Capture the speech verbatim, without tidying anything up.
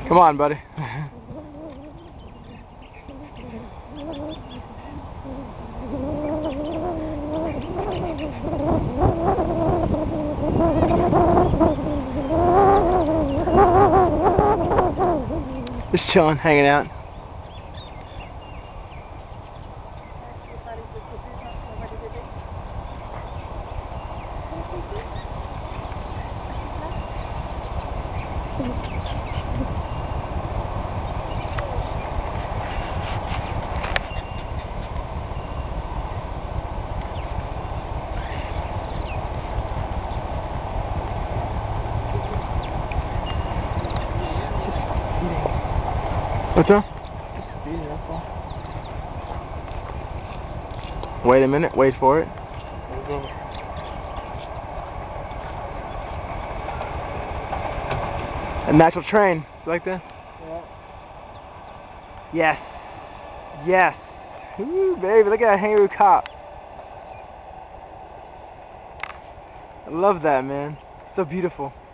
Come on, buddy. Just chilling, hanging out. What's that? Wait a minute, wait for it. A natural train, you like that? Yeah. Yes. Yes. Ooh, baby, look at that kangaroo cop. I love that, man. So beautiful.